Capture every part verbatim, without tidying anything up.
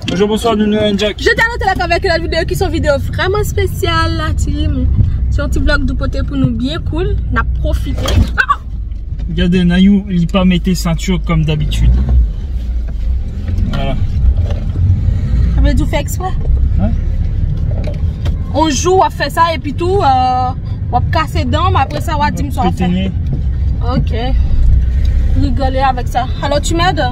Bonjour, bonsoir, Nounou et Jack. Je t'annonce là avec la vidéo qui sont vidéo vraiment spéciale la team. C'est un petit vlog du côté pour nous bien cool. On a profité. Ah! Regardez, Nayou, il pas mettre ceinture comme d'habitude. Voilà. Ça veut dire faire exprès? Ouais. On joue, on fait ça et puis tout. Euh, on va casser dents, mais après ça, on va dire que ça va faire. Ok. Rigoler avec ça. Alors tu m'aides?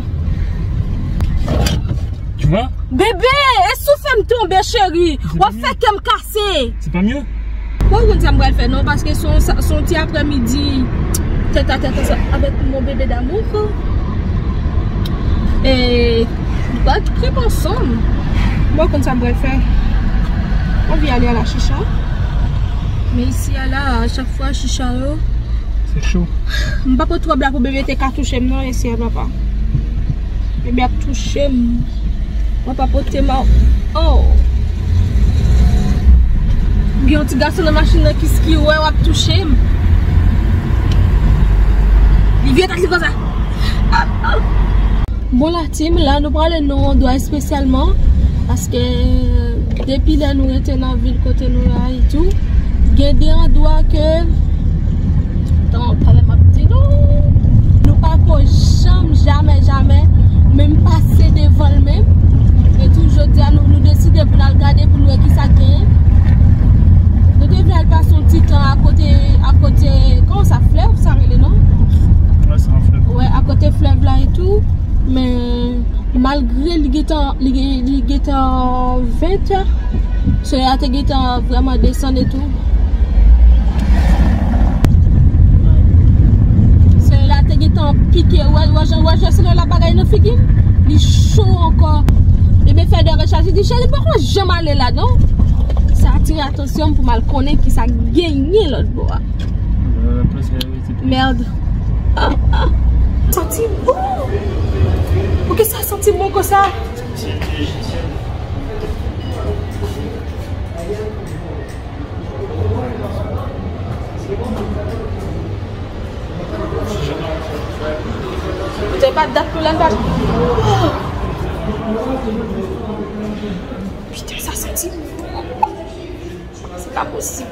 Tu vois? Bébé, est-ce que ça me tombe, chérie? On va faire qu'elle me casser. C'est pas mieux? Pourquoi on ne le faire? Non, parce que son, son petit après-midi, tête à tête avec mon bébé d'amour. Et on va être très ensemble. Moi, quand ça me le faire, on vient aller à la chicha. Mais ici, là, à chaque fois, chicha, c'est chaud. Je ne vais pas trop bien pour bébé te toucher non ici, elle va pas. Bébé a touché. On va pas porter ma. Oh! Il y a un petit garçon dans la machine qui ski, ouais, on va toucher. Il vient t'axer comme ça. Ah, ah. Bon, la team, là, nous prenons le nom doigt spécialement. Parce que depuis là, nous étions dans la ville côté nous là et tout. Il y a des endroits que. Attends, pas ma petite. Nous pas jamais, jamais, jamais, même passer devant le même. Et toujours dire nous, nous décider pour nous regarder pour nous qui ça gagne. Nous devons passer un petit temps à côté, à côté, comment ça fleuve, ça relève, non? Ouais, c'est un fleuve. Ouais, à côté fleuve là et tout. Mais malgré les guettants, les guettants vingt heures, c'est là que les guettants vraiment descendent et tout. C'est là que les guettants piquent. Ouais, ouais, ouais, je sais la bagaille de figuine. Il est chaud encore. Il me fait des recherches. Il dit, chérie, pourquoi je jamais aller là, non? Ça attire l'attention pour mal connaître qui ça gagné l'autre bois. Euh, Merde. Ah, ah. Ça sent bon. Pourquoi ça sent bon comme ça? Vous n'avez pas de date pour la date? Oh. Putain, ça sent bon. C'est pas possible.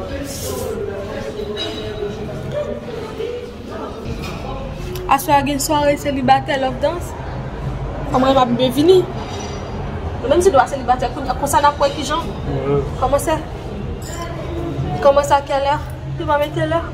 À soir, il y a une soirée célibataire Love Dance. Comment elle va bien venir? Même si tu dois célibataire, comme ça, n'a pas qui genre? Comment ça? Comment ça, à quelle heure? Tu vas mettre l'heure?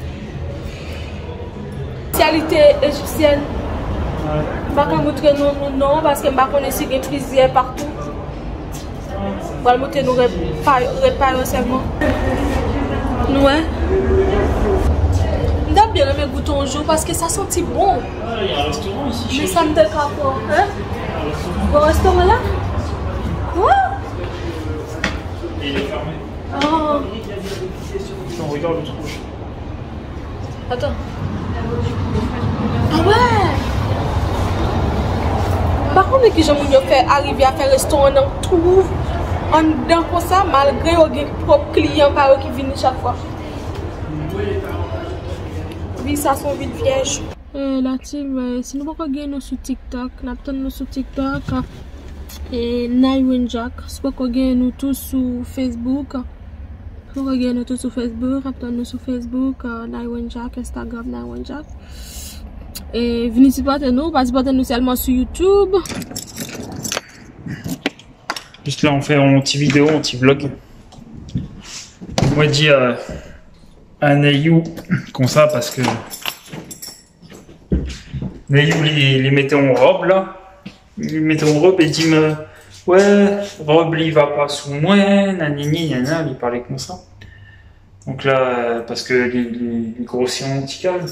Spécialité égyptienne. Je ne vais pas montrer nos noms parce que je ne vais pas connaître si il y a des frisières partout. Je vais montrer nos réparer seulement. Nous, hein? J'aime bien mes goûtons au jour parce que ça sent bon. Ah, il y a un restaurant ici. Mais ça me décale pas. Hein? Bon restaurant là? Quoi? Et il est fermé. Oh. On regarde le trou. Attends. Ah ouais! Par contre, que j'aime mieux faire arriver à faire restaurant dans tout. En dedans comme ça, malgré les propres clients par eux qui viennent chaque fois. Oui, ça sont vite vierges. Euh, la team, euh, si nous pouvons gagner nous sur TikTok, nous avons nous sur TikTok et Nayou et Jack. Si nous pouvons gagner nous tous sur Facebook, si nous pouvons gagner nous tous sur Facebook, nous avons nous sur Facebook, uh, Nayou et Jack, Instagram Nayou et Jack. Et venez supporter nous, pas supporter nous seulement sur YouTube. Juste là, on fait un petit vidéo, un petit vlog. Moi, je dis à, à Nayou comme ça parce que Nayou, il, il mettait en robe là. Il mettait en robe et il dit me, ouais, robe, il va pas sous moi, nanini, nanana, il parlait comme ça. Donc là, parce que les, les, les grossiers ont petit calme.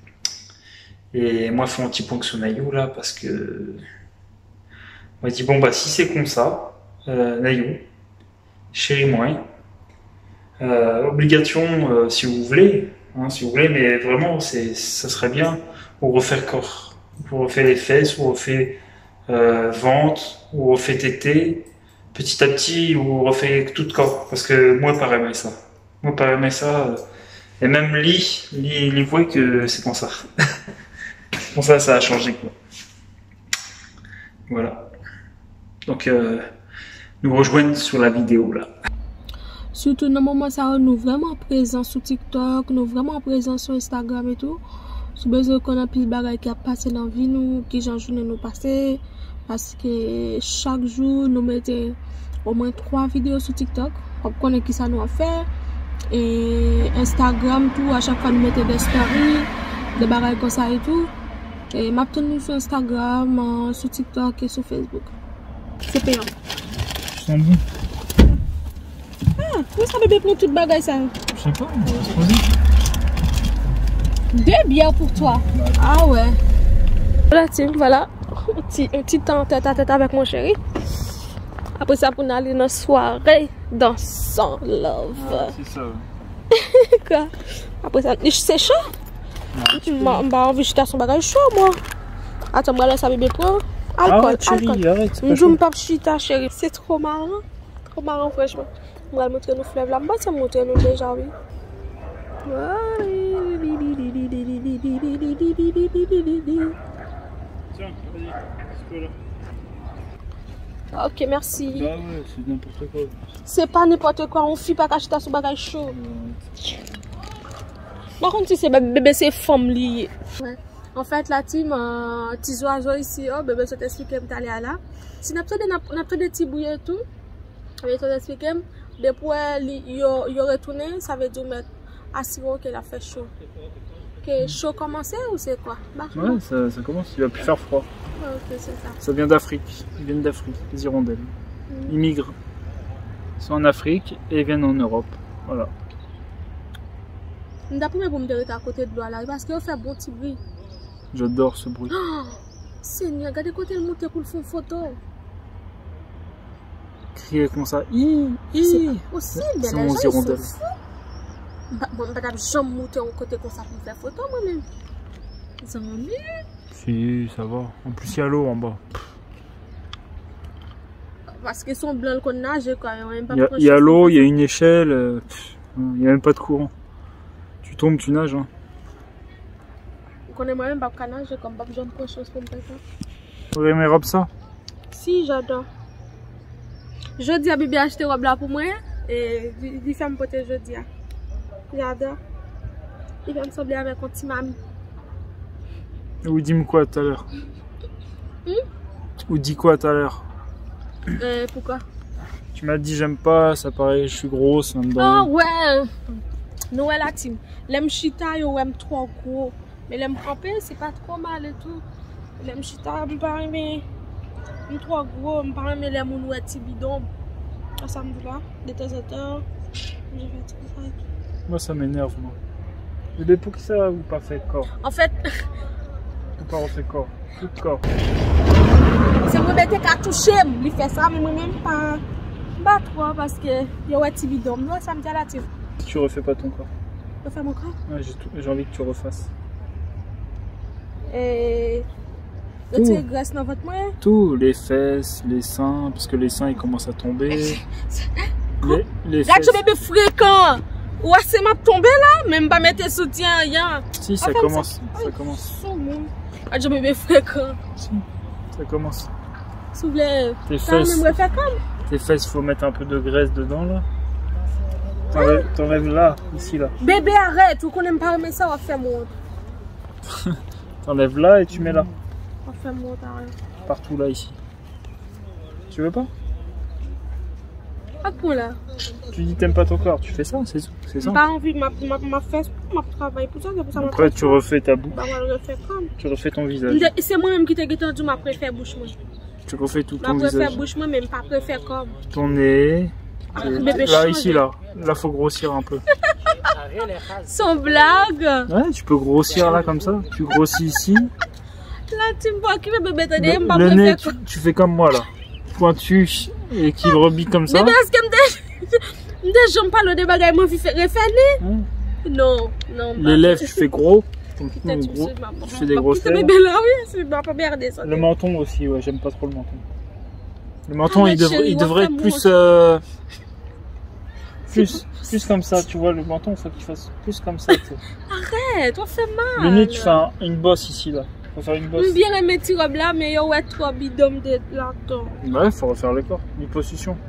Et moi, je fais un petit point sur Nayou là parce que. On m'a dit, bon, bah, si c'est comme ça. Euh, Nayou, chérie moi, euh, obligation euh, si vous voulez, hein, si vous voulez, mais vraiment c'est, ça serait bien pour refaire corps, pour refaire les fesses, ou refait euh, ventre, ou refait tété, petit à petit, ou refait tout le corps, parce que moi pas aimé ça, moi pas aimé ça, euh, et même Lee, Lee, Lee voit que c'est comme ça, pour ça ça a changé quoi, voilà. Donc, euh, nous rejoignent sur la vidéo là. Surtout dans le moment ça, nous vraiment présents sur TikTok, nous vraiment présents sur Instagram et tout. Si besoin qu'on a plus de bagages qui a passé dans la vie, nous, qui j'en journée nous passer. Parce que chaque jour, nous mettons au moins trois vidéos sur TikTok. Pour connaître qui ça nous a fait. Et Instagram, tout, à chaque fois nous mettons des stories, des bagages comme ça et tout. Et maintenant nous sur Instagram, sur TikTok et sur Facebook. C'est payant. Je sens bon. Ah, où ça bébé pour tout bagage ça? Je sais pas, on va se poser. Deux bières pour toi. Ah ouais. Voilà, Tim, voilà. Un petit, un petit temps tête à tête avec mon chéri. Après ça, pour aller dans une soirée dansant love. Ah, c'est ça. Quoi? Après ça, c'est chaud? Bah, envie de jeter son bagage chaud, moi. Attends, moi, là, ça bébé prend. Alcool, arrête, chérie, alcool. arrête. Je ne pas chita, chérie. C'est trop marrant. Trop marrant, franchement. On va montrer nos fleuves là. Bah, ça montrer nous déjà, oui. Tiens, vas-y, c'est là. Ok, merci. Bah ouais, c'est n'importe quoi. C'est pas n'importe quoi, on fit pas cacher ta sous bagage chaud. Par contre, si c'est bébé, c'est femme liée. Ouais. En fait, la team, euh, petits oiseaux ici, oh, bébé, je t'explique que tu allé là. Si on a besoin de petits bouillons et tout, je vais t'expliquer. Depuis qu'il y retourné, ça veut dire mettre assurer qu'il a fait chaud. Que chaud commencé ou c'est quoi? Bah, ouais, ça, ça commence, il va plus faire froid. Ouais, ok, c'est ça. Ça vient d'Afrique, ils viennent d'Afrique, les hirondelles. Mm. Ils migrent. Ils sont en Afrique et ils viennent en Europe. Voilà. D'après moi, je me à côté de l'eau là, parce qu'il fait bon petit bruit. J'adore ce bruit. Oh, Seigneur, regardez côté le monter pour le faire photo. Crier comme ça. Hi, hi. C'est pas possible, c'est mon hirondelle. Bon, madame, j'aime monter en côté comme ça pour faire photo moi-même. Ils ont mis. Si, ça va. En plus, il y a l'eau en bas. Parce qu'ils sont blancs qu'on nage quand même. Il y a l'eau, il y a une échelle. Euh, il n'y a même pas de courant. Tu tombes, tu nages. Hein. On connaît moi-même pas de nager comme pas besoin de grand chose pour me faire ça. Tu aurais aimé robe ça? Si, j'adore. Jeudi, à bébé acheté robe là pour moi. Et il fait me porter jeudi. J'adore. Il va me sembler avec un petit mamie. Ou dis-moi quoi tout à l'heure? Hmm? Ou dis quoi tout à l'heure? Euh, pourquoi? Tu m'as dit j'aime pas, ça paraît, je suis grosse. Ah oh, ouais! Noël la team. L'aime chita, yo aime trop gros. Mais l'aime camper, c'est pas trop mal et tout. L'aime chita, me paraît, mais. Me trop gros, me paraît, mais l'aime ou petit bidon. Ça me dit là, de temps en temps. Je vais tout ça et tout. Moi ça m'énerve, moi. Bébé, pour qui ça ou pas fait corps? En fait. Ou pas refait corps? Tout corps. C'est mon bébé qui a touché, il fait ça, mais moi-même pas. Pas trop parce que il y a un petit bidon. Moi ça me dit à la tire. Tu refais pas ton corps? Refais mon corps? Ouais, j'ai envie que tu refasses. Et. Le petit graisse dans votre moyen? Tout, les fesses, les seins, parce que les seins ils commencent à tomber. les, les là, fesses. tu bébé fréquent. Ouais, c'est ma tombée là, même pas mettre soutien, rien. Si, ça commence. Ça, ça commence. Ah, je bébé fréquent. Si, ça commence. S'il vous plaît, tes fesses, me faire comme. Tes fesses, faut mettre un peu de graisse dedans là. T'enlèves là, ici là. Bébé, arrête, ou qu'on aime pas aimer ça, on va faire mon. T'enlèves là et tu mets là. On va faire mon, t'arrête. Partout là, ici. Tu veux pas? À quoi là? Tu dis t'aimes pas ton corps, tu fais ça, c'est ça. J'ai pas envie de ma, ma, ma fesse, ma travail pour ça, c'est pour ça. Après tu refais ta bouche. Bah, on le refait comme. Tu refais ton visage. C'est moi-même qui t'ai dit ma préfère bouche moi. Tu refais tout ton ma visage. Ma préfère bouche moi, même pas préfère comme. Ton nez. Ah, bébé là, change. Ici, là. Là, faut grossir un peu. Sans blague. Ouais, tu peux grossir là comme ça. Tu grossis ici. Là, tu me vois qui veut bébé t'aider, le, pas le nez, tu, tu fais comme moi là. Pointu et qui le rebille comme ça. Bébé, est-ce que me dis, j'aime pas le débat, moi, je fais refaire hum. Non, non. Les lèvres, tu fais gros. Gros, tu fais des grosses lèvres. Bébé là, oui, c'est pas merder ça. Le menton aussi, ouais, j'aime pas trop le menton. Le menton, ah, il, dev chérie, il devrait être plus, euh, plus, plus comme ça, tu vois, le menton, il faut qu'il fasse plus comme ça. Arrête, on fait mal. Le nez, tu fais un, une bosse ici, là. Faut faire une bosse. Je bien aimer mes robes là, mais yo ouais trop bidon de là-dedans. Ouais, faut refaire le corps. Liposuction.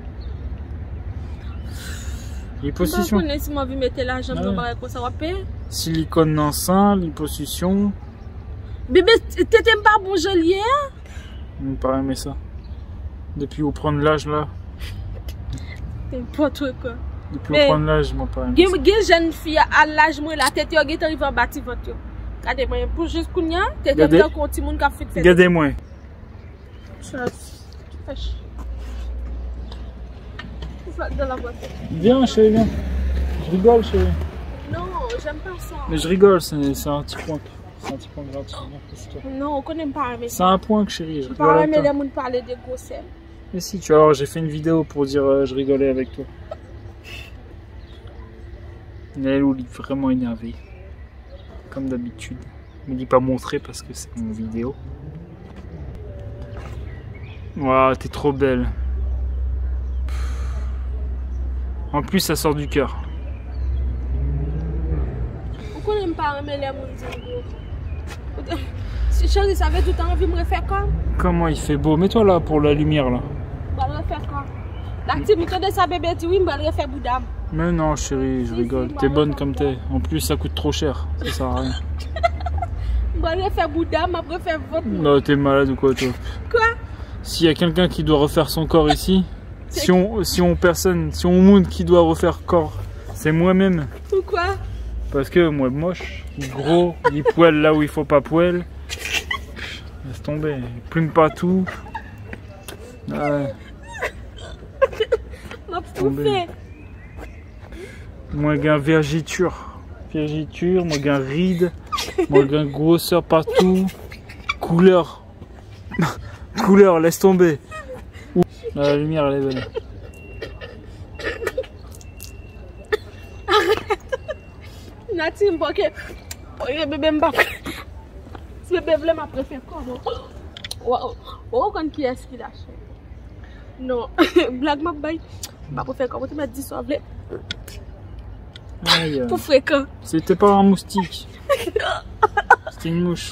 Liposuction. Je ne sais pas si moi je mettre la jambe dans le comme ça va payer. Silicone dans le sein, liposuction. Bébé, t'étais pas bon geôlier? Je pas aimé ça. Depuis où prendre l'âge là. N'importe quoi. Depuis où prendre l'âge, je m'en pas aimé. Il y a une jeune fille à l'âge, moi la tête, elle est arrivée en bâti votre. Regardez-moi, pour juste qu'on y a, t'étais dans le petit monde qui a fait ça. Regardez-moi. Ça, tu fais chier. Dans la voiture. Viens, chérie, viens. Je rigole, chérie. Non, j'aime pas ça. Mais je rigole, c'est un petit point. C'est un petit point gratuit. Non, on connaît pas. C'est un point que chérie. Je rigole. Pas aimer les gens parler de grossesse. Mais si, tu vas voir, j'ai fait une vidéo pour dire euh, je rigolais avec toi. Elle est vraiment énervée. Comme d'habitude. Je ne l'ai pas montré parce que c'est mon vidéo. Waouh, t'es trop belle. En plus, ça sort du cœur. Pourquoi on n'aime pas aimer les gens? Si je savais tout le temps, envie de me refaire comme. Comment il fait beau? Mets-toi là pour la lumière là. Je vais le refaire comme. L'activité de sa bébé dit oui, je vais le refaire boudam. Mais non, chérie, je rigole. T'es bonne comme t'es. En plus, ça coûte trop cher. Ça sert à rien. Je vais le refaire boudam, je vais refaire votre. Non, t'es malade ou quoi, toi? Quoi? S'il y a quelqu'un qui doit refaire son corps ici, si on, si on personne, si on monde qui doit refaire corps, c'est moi-même. Pourquoi? Parce que moi, moche, gros, il poêle là où il faut pas poêle. Laisse tomber, il plume pas tout. Ouais. Moi, j'ai un vergiture. Vergiture, moi, j'ai un ride. Moi, j'ai un grosseur partout. Couleur. Couleur, laisse tomber. La lumière, elle est belle. Arrête. Natim, parce que. Le bébé m'a Si le bébé m'a préféré quoi? Wow. Oh, quand qui est-ce qu'il a fait? Non. Blague m'a baille. Ma préféré comment tu m'as dit ça? Aïe. Pour fréquent. C'était pas un moustique. C'était une mouche.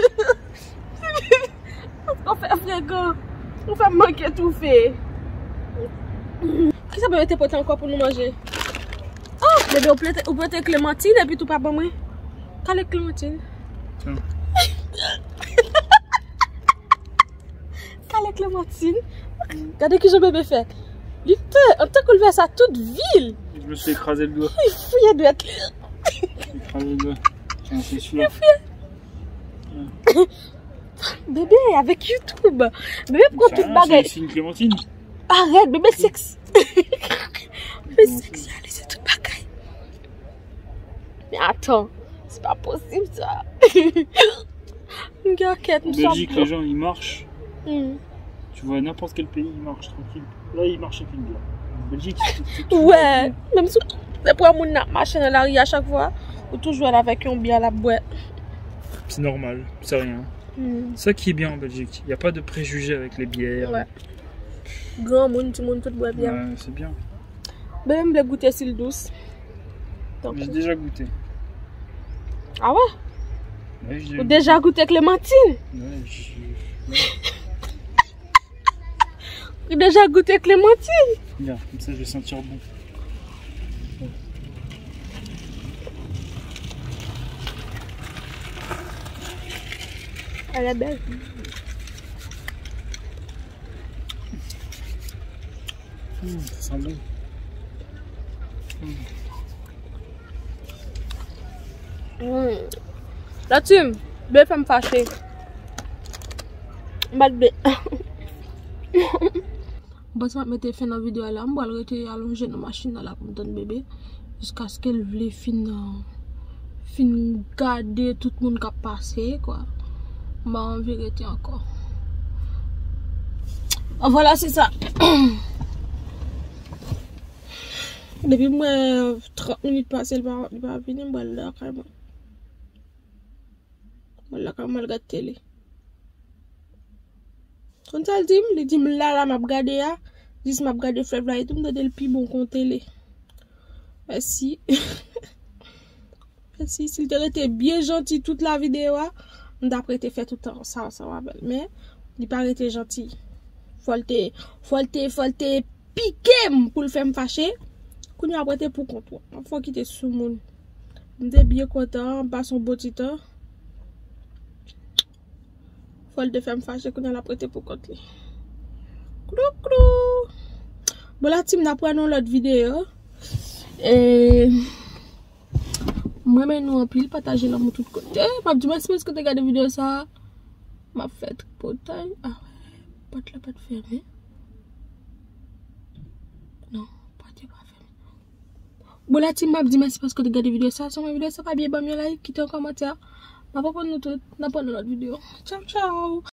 On fait fréquent. On fait manquer tout fait. Qu'est-ce que ça peut être encore pour nous manger? Oh, bébé, on peut être clémentine et puis tout pas bon moi. Quelle est clémentine? Tiens. Quelle est clémentine? Regardez que je bébé fait. Il fait, en tant qu'on fait ça toute ville. Je me suis écrasé le doigt. Il fouille de être. Écrasé le doigt. Tiens, c'est celui-là. Bébé, avec YouTube. Bébé, pourquoi toute bagarre? C'est une clémentine. Arrête, bébé sexe. Bébé sexualisé toute bagarre. Mais attends, c'est pas possible ça. Une garquette, en Belgique, les gens ils marchent. Mm. Tu vois, n'importe quel pays, ils marchent tranquille. Là, ils marchent avec une bière. En Belgique, c'est tout. Ouais, même si c'est pour mon marcher dans la rue à chaque fois, ou toujours avec une bière à la boîte. C'est normal, c'est rien. Mm. Ça qui est bien en Belgique, il n'y a pas de préjugés avec les bières. Ouais. Grand monde, tout le monde tout boit bien. Ouais, c'est bien. Même le goûter s'il douce. J'ai déjà goûté. Ah ouais? Ouais, j'ai déjà goûté clémentine? Ouais, j'ai... J'ai déjà goûté clémentine? Regarde, comme ça je vais sentir bon. Ouais. Elle est belle. Mmh, ça sent bon. Mmh. Mmh. Là, tu me deux femmes fâchées. Mal blé. Bon, ça m'a fait la vidéo là. Je vais arrêter allongé dans la machine là pour me bébé. Jusqu'à ce qu'elle voulait fin fin garder tout le monde qui a passé quoi. Je vais en vérité encore. Voilà, c'est ça. Depuis moi trente minutes passées, elle va venir, je vais là quand même. Je vais là quand même regarder télé. Quand elle dit, elle dit là là m'a regardé là, dis m'a regardé frère là et tout me donne le plus bon compte télé. Merci. Merci, s'il était bien gentil toute la vidéo, d'après te fait tout le temps ça ensemble mais il paraît être gentil faut te faut te faut te piquer pour le faire me fâcher qu'on y a prêté pour compte faut quitter sous monde m'était bien content pas son beau titre faut le faire me fâcher qu'on y a prêté pour compte crou crou bon la team n'a pas l'autre vidéo et moi mais nous en pile partager dans tout côté pas du moins parce que tu regardes vidéo ça m'a fait potaille ah ouais pas la pas fermé non pas pas fermé bon la team m'a dit merci parce que tu regardes vidéo ça sur ma vidéo ça pas bien bon like quitter un commentaire m'a pas pour nous tout n'a pas dans notre vidéo ciao ciao.